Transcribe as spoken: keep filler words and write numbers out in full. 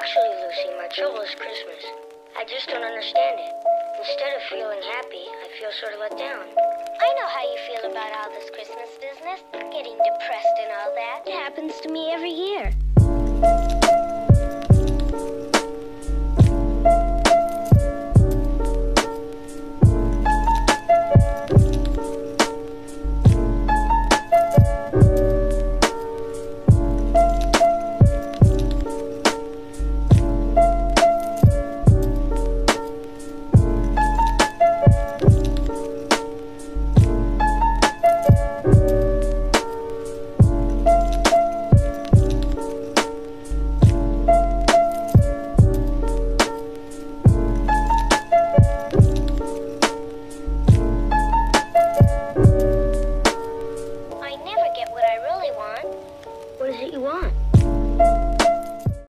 Actually, Lucy, my trouble is Christmas. I just don't understand it. Instead of feeling happy, I feel sort of let down. I know how you feel about all this Christmas business, getting depressed and all that. It happens to me every year.